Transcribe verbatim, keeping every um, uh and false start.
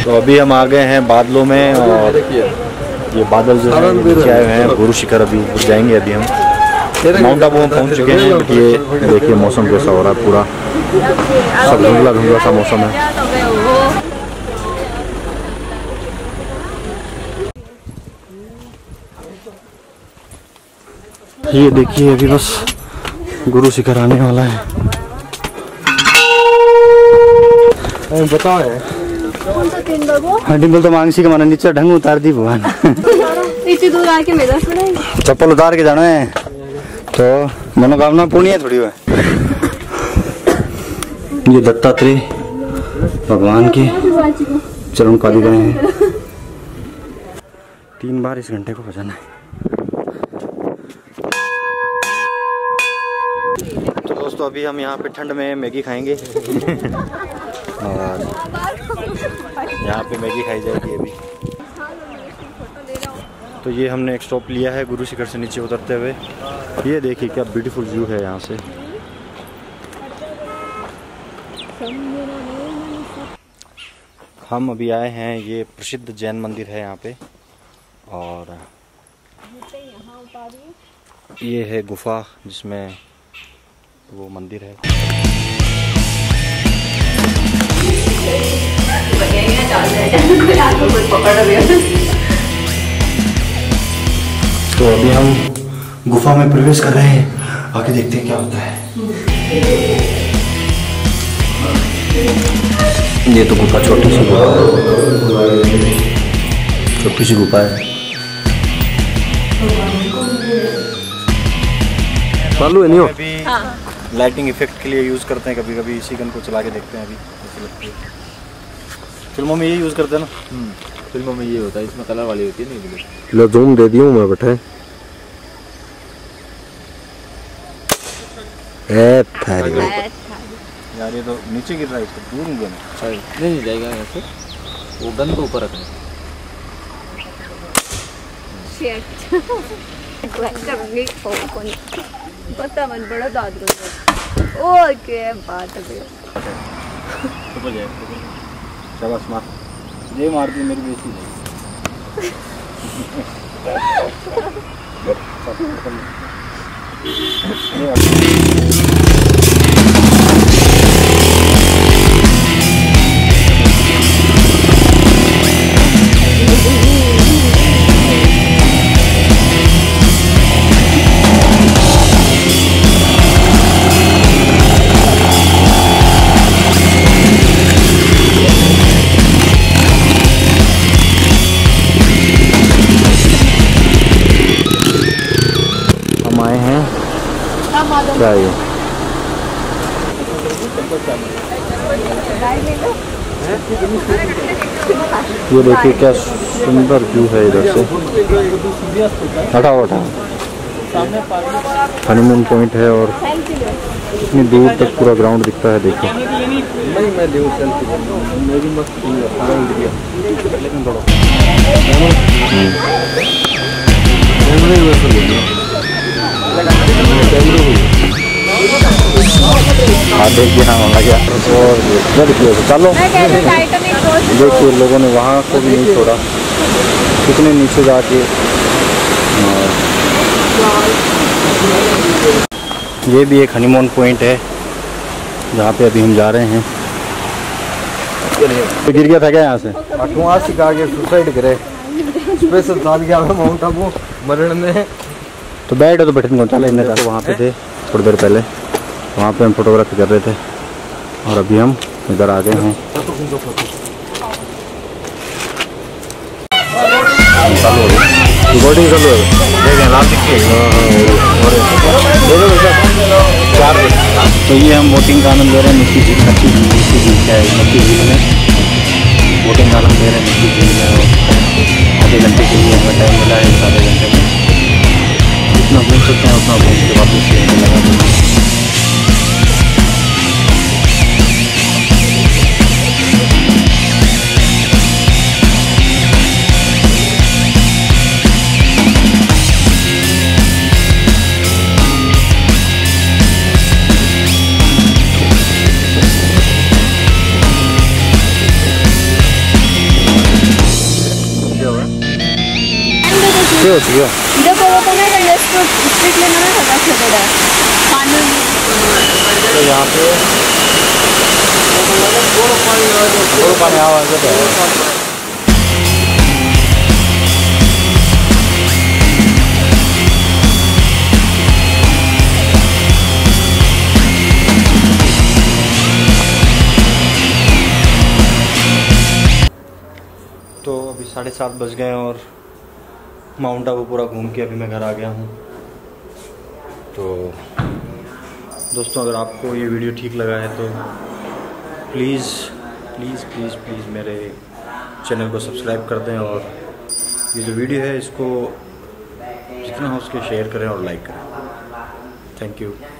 तो अभी हम आ गए हैं बादलों में और ये बादल जो है नीचे आए हुए हैं। गुरु शिखर अभी ऊपर जाएंगे। अभी हम माउंट आबू में पहुंच चुके हैं। ये देखिए मौसम कैसा हो रहा है, पूरा सब धुंधला धुंधला सा मौसम है। ये देखिए अभी बस गुरु शिखर आने वाला है। बताओ है डिम्पल तो मांगसी का माना नीचे ढंग उतार दी भगवान। इतनी दूर आके मेरा चप्पल उतार के जाना है तो मनोकामना पूर्ण है थोड़ी है। ये दत्तात्रेय भगवान के चरण कालिकाएं हैं। तीन बार इस घंटे को बजाना है। तो दोस्तों अभी हम यहाँ पे ठंड में मैगी खाएंगे और यहाँ पे मैगी खाई जाएगी अभी। तो ये हमने एक स्टॉप लिया है गुरु शिखर से नीचे उतरते हुए। ये देखिए क्या ब्यूटीफुल व्यू है यहाँ से। हम अभी आए हैं, ये प्रसिद्ध जैन मंदिर है यहाँ पे और ये है गुफा जिसमें वो मंदिर है। तो अभी हम गुफा में प्रवेश कर रहे हैं, आके देखते हैं क्या होता है। ये तो गुफा छोटी सी गुफा छोटी सी गुफा है। चालू है नहीं हो? हाँ। लाइटिंग इफेक्ट के लिए यूज करते हैं कभी कभी। इसी गन को चला के देखते हैं अभी कैसे लगती है। फिल्मों में ये यूज करते हैं ना। फिल्मों में ये होता है, इसमें कलर वाली होती है। नहीं लो जूम दे दियो मैं बैठे। ए थारी यार ये तो नीचे गिर रहा है, इसको दूर नहीं जाना। नहीं नहीं जाएगा ऐसे, वो गन को ऊपर रखना। शिट करने को कौन पता मन बड़ा दाद कर। ओके बात है तो हो जाए। शाबाश मार, ये मार दी मेरी बेइज्जती है। क्या है ये देखिए क्या सुंदर व्यू है इधर से। हटाओ हटाओ। हनीमून पॉइंट है और इतनी दूर तक पूरा ग्राउंड दिखता है। देखिए हाँ देखिए हाँ लग गया। और देखिए चलो देखिए लोगों ने वहाँ को भी नहीं छोड़ा, कितने नीचे जाके। ये भी एक हनीमून पॉइंट है जहाँ पे अभी हम जा रहे हैं। तो गिर गया था क्या यहाँ से? वहाँ से आगे सुसाइड करे स्पेशल साल गया माउंट आबू मरण में। तो बैठ तो बैठे चला इन तो वहाँ पे थे थोड़ी देर पहले, वहाँ पे हम फोटोग्राफी कर रहे थे और अभी हम इधर आ गए हैं। रिकॉर्डिंग चालू है, देखें नाम दिखिए। तो ये हम बोटिंग का आनंद ले रहे हैं। मिट्टी झील अच्छी मिट्टी झील है, मिट्टी झील में बोटिंग का आनंद ले रहे हैं मिट्टी झील में। और आधे घंटे के लिए हमें टाइम मिला है, आधे घंटे में जितना घूम सकते हैं उतना घूम के वापस लगा। ये होती है देखो वो तो नहीं करना, इसको स्ट्रिक लेना ना पता चलेगा कानून। तो यहाँ पे थोड़ा पानी आवाज है। तो अभी साढ़े सात बज गए और माउंट आबू पूरा घूम के अभी मैं घर आ गया हूँ। तो दोस्तों अगर आपको ये वीडियो ठीक लगा है तो प्लीज़ प्लीज़ प्लीज़ प्लीज़ मेरे चैनल को सब्सक्राइब कर दें और ये जो वीडियो है इसको जितना हो उसके शेयर करें और लाइक करें। Thank you.